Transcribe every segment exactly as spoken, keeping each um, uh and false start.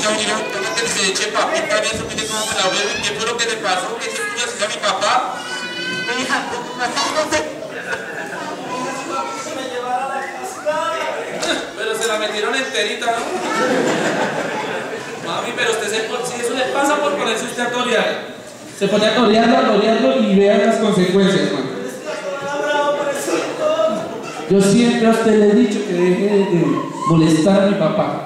ya vinieron, tengo que se eche papita en eso, mire cómo me la veo, ¿y qué fue lo que le pasó? ¿Qué se puso así a mi papá? Mi hija, no sé. Pero se la metieron enterita, ¿no? Mami, pero usted se, si eso le pasa por ponerse usted a torear. Se pone a torearlo, a torearlo y vean las consecuencias, hermano. Yo siempre a usted le he dicho que deje de molestar a mi papá.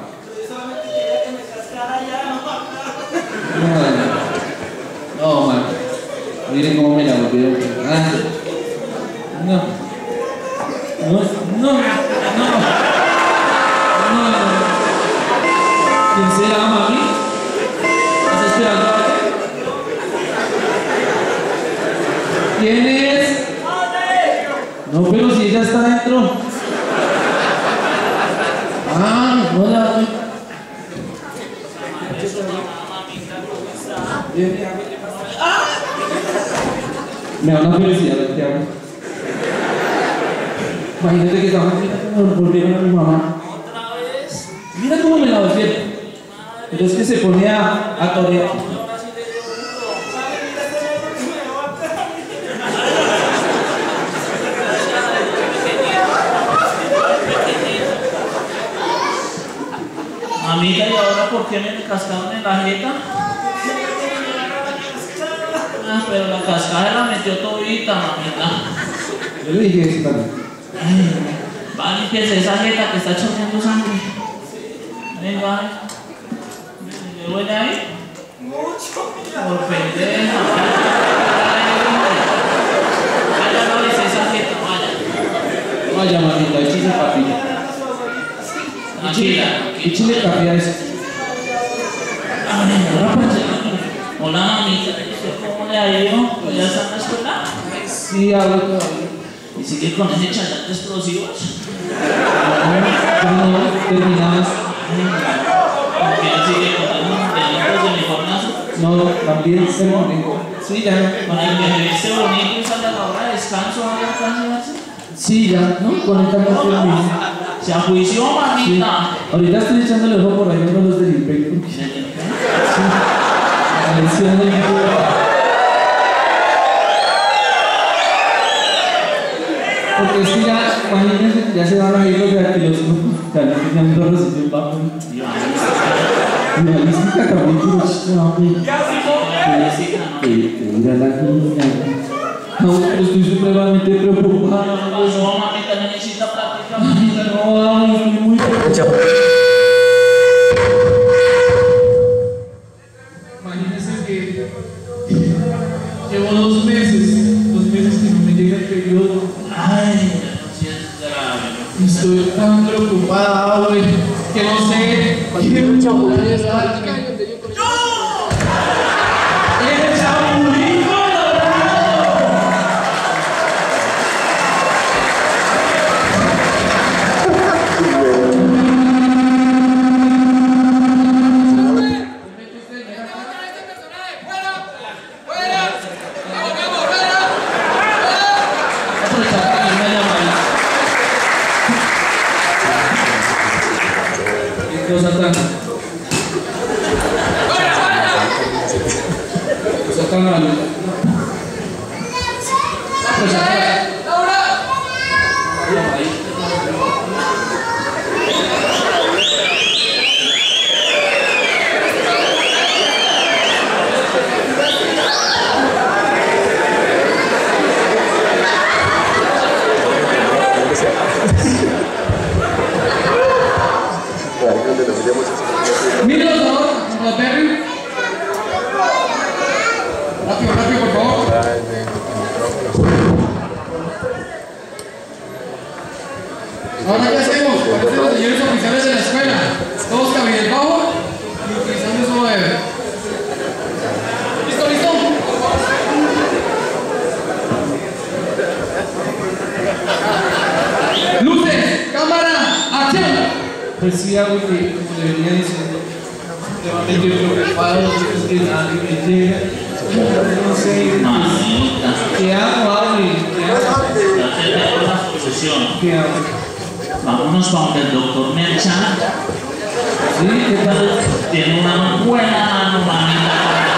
No, no, man. Miren cómo me la volvieron. Ah. No. No, no, no. No. ¿Quién será, mami? ¿Estás esperando a alguien? ¿Quién es? No, pero si ella está adentro. Ah, hola. Me da una felicidad ver qué hago. Imagínate que estamos volvieron a mi mamá. ¿Otra vez? Mira cómo me la volvieron. Pero es que se pone a, a torear. Mamita, ¿y ahora por qué me cascaron en la jeta? Ah, pero la cascada la metió todita, mamita. Yo le dije eso también. Va, limpiese esa jeta que está chorreando sangre. Venga, ¿le duele ahí? Mucho, mira. Por pendeja. Vaya, no le esa jeta, vaya. Vaya, mamita, échese papilla. Tranquila. Échale café a eso. Hola, mamita. ¿Cómo le ha ido? ¿Ya está en la escuela? Sí, hablo todavía. ¿Y sigue con ese chayate explosivos? No, no, terminadas. ¿Por qué sigue con esos delitos de uniforme azul? No, también se bonito. Sí, ya. Con el que se viste bonito y sale a la hora de descanso, ¿va a alcanzarse? Sí, ya, ¿no? Con esta no estoy bien. Se ajuició, mamita. Sí. Ahorita estoy echándole ojo por ahí a uno de los del IMPEC. Sí. La lección del IMPEC. Porque es que ya, imagínense, ya se van a ir los de Aquilosco. Ya no tenían dos recién bajo. Mira, lística capítulo, hombre. Mira la niña. No, pero estoy supremamente preocupada. No, mamita, necesita práctica, mamita. No, ay, estoy muy preocupada. Imagínense que llevo dos meses, dos meses que no me llega el periodo. Ay, no es grave. Estoy tan preocupada, güey, que no sé qué mucho es la chica. Satán. Satán algo. Mira, por favor, la Terry. Rápido, rápido, por favor. Ahora, ¿qué hacemos? Parecen los señores oficiales de la escuela. Todos cabizbajo y utilizando su poder. ¿Listo, listo? Luces, cámara, acción. Pues sí, algo que, como le venía diciendo, extremadamente preocupado, es que nadie me llega. No sé, Mamita. ¿qué hago, Auri? ¿Qué hago? Ya te tengo la solución. ¿Qué hago? Vámonos para donde el doctor Merchan. ¿Sí? ¿Qué tal? Tiene una buena mano, manita.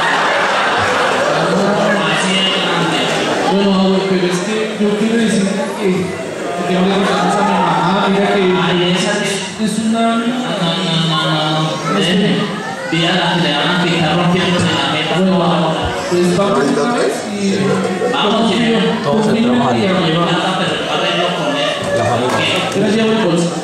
Así es grande. Bueno, abuelo, pero es que yo quiero decir que, que tengo que contarles a mi mamá, mira que Ay, esa que... es una... No, no, no, no, no. Déjeme. Dígala que le van a picar rompiéndose la meta. Bueno, vamos, pues vamos otra vez y... Vamos, confío, sí. confío en ti, Me abuelo. encanta, pero el arreglo con él. La familia. ¿Qué? Yo les llevo el bolso.